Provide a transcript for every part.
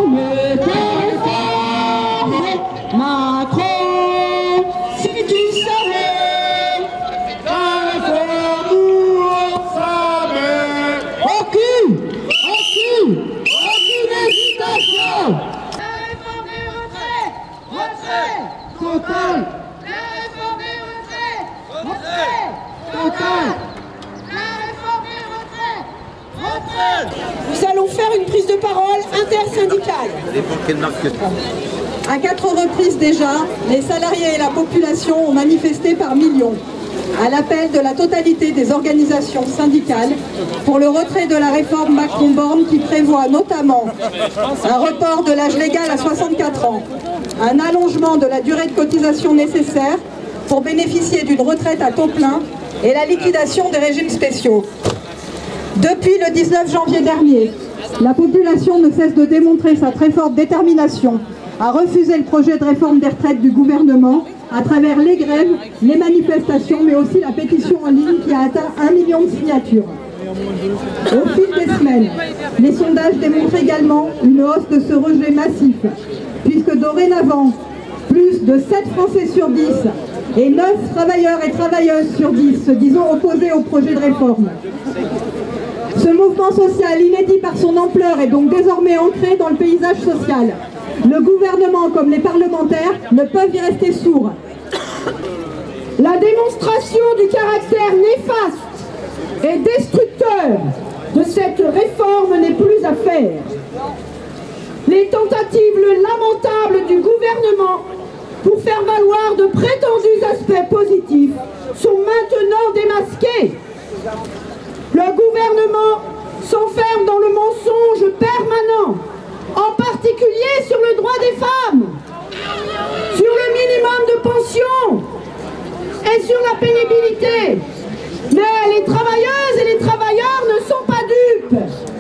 réformes, Macron, si tu savais, la réforme aucune hésitation. La réforme des retraits, retrait Total. La réforme des retraits, Total. La réforme des retraits, Nous allons faire une prise de parole intersyndicale. À 4 reprises déjà, les salariés et la population ont manifesté par millions à l'appel de la totalité des organisations syndicales pour le retrait de la réforme Macron-Borne qui prévoit notamment un report de l'âge légal à 64 ans, un allongement de la durée de cotisation nécessaire pour bénéficier d'une retraite à taux plein et la liquidation des régimes spéciaux. Depuis le 19 janvier dernier, la population ne cesse de démontrer sa très forte détermination à refuser le projet de réforme des retraites du gouvernement à travers les grèves, les manifestations, mais aussi la pétition en ligne qui a atteint 1 million de signatures. Au fil des semaines, les sondages démontrent également une hausse de ce rejet massif, puisque dorénavant, plus de 7 Français sur 10 et 9 travailleurs et travailleuses sur 10 se disent opposés au projet de réforme. Ce mouvement social, inédit par son ampleur, est donc désormais ancré dans le paysage social. Le gouvernement comme les parlementaires ne peuvent y rester sourds. La démonstration du caractère néfaste et destructeur de cette réforme n'est plus à faire. Les tentatives lamentables du gouvernement pour faire valoir de prétendus aspects positifs sont maintenant démasquées. Le gouvernement s'enferme dans le mensonge permanent, en particulier sur le droit des femmes, sur le minimum de pension et sur la pénibilité. Mais les travailleuses et les travailleurs ne sont pas dupes.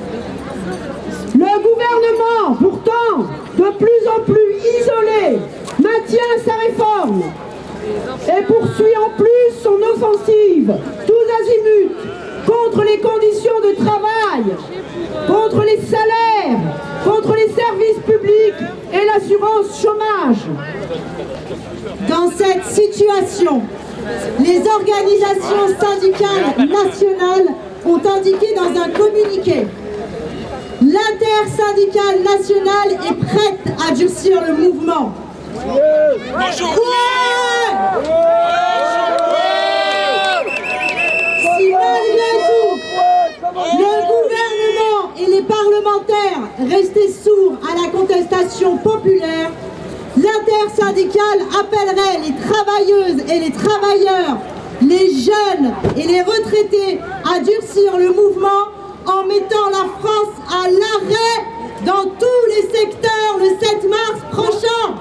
Le gouvernement, pourtant, de plus en plus isolé, maintient sa réforme et poursuit en plus son offensive, tous azimuts, contre les conditions de travail, contre les salaires, contre les services publics et l'assurance chômage. Dans cette situation, les organisations syndicales nationales ont indiqué dans un communiqué: l'intersyndicale nationale est prête à durcir le mouvement. Si malgré tout, le gouvernement et les parlementaires restaient sourds à la contestation populaire, l'intersyndicale appellerait les travailleuses et les travailleurs, les jeunes et les retraités à durcir le mouvement en mettant la France à l'arrêt dans tous les secteurs le 7 mars prochain.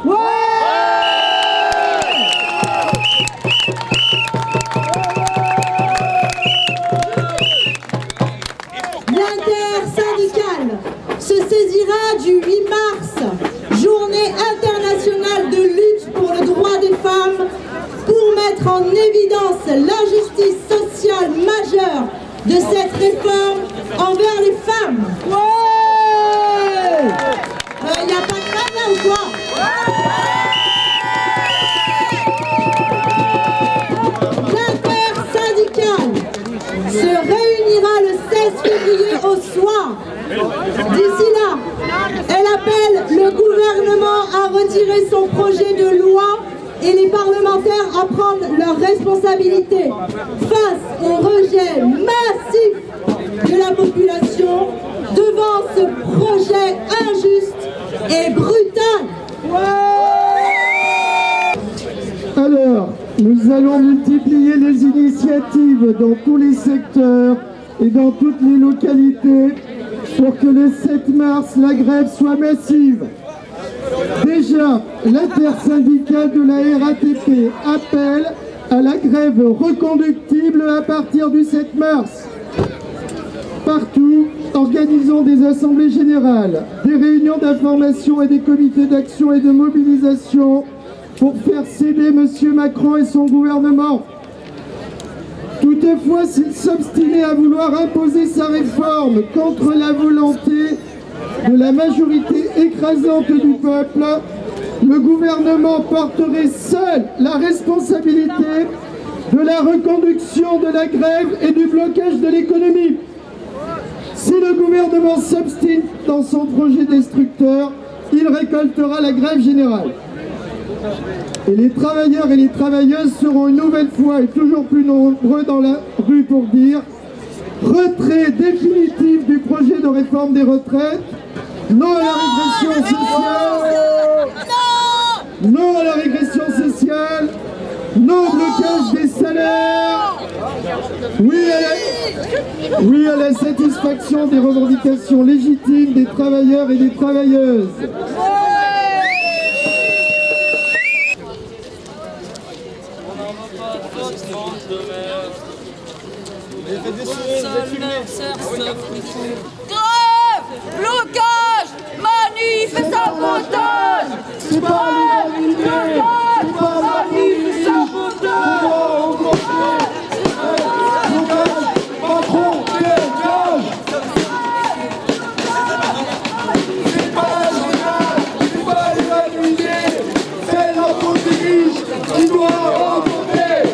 L'intersyndicale se saisira du 8 mars, journée internationale de lutte pour le droit des femmes, pour mettre en évidence l'injustice sociale majeure de cette réforme envers les femmes. Il n'y a pas de femme là ou quoi? L'intersyndicale se réunira le 16 février au soir. D'ici là, elle appelle le gouvernement à retirer son projet de loi et les parlementaires à prendre leurs responsabilités face au rejet massif de la population devant ce projet injuste et brutal. Alors, nous allons multiplier les initiatives dans tous les secteurs et dans toutes les localités pour que le 7 mars, la grève soit massive. Déjà, l'intersyndicale de la RATP appelle à la grève reconductible à partir du 7 mars. Partout, organisons des assemblées générales, des réunions d'information et des comités d'action et de mobilisation pour faire céder M. Macron et son gouvernement. Toutefois, s'il s'obstinait à vouloir imposer sa réforme contre la volonté de la majorité écrasante du peuple, le gouvernement porterait seul la responsabilité de la reconduction de la grève et du blocage de l'économie. Si le gouvernement s'obstine dans son projet destructeur, il récoltera la grève générale. Et les travailleurs et les travailleuses seront une nouvelle fois et toujours plus nombreux dans la rue pour dire retrait définitif du projet de réforme des retraites, non à la régression sociale, non à la régression sociale, non au blocage des salaires, oui à la satisfaction des revendications légitimes des travailleurs et des travailleuses. Grève, blocage, manif et sabotage. C'est pas l'unanimité, c'est pas manif et sabotage. Macron, dégage. C'est pas l'unanimité, c'est la faute des riches qui doit augmenter.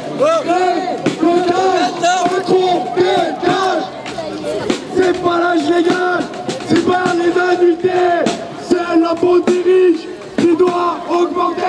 Macron, dégage. C'est pas l'âge légal, c'est pas les adultes, c'est la faute des riches qui doit augmenter.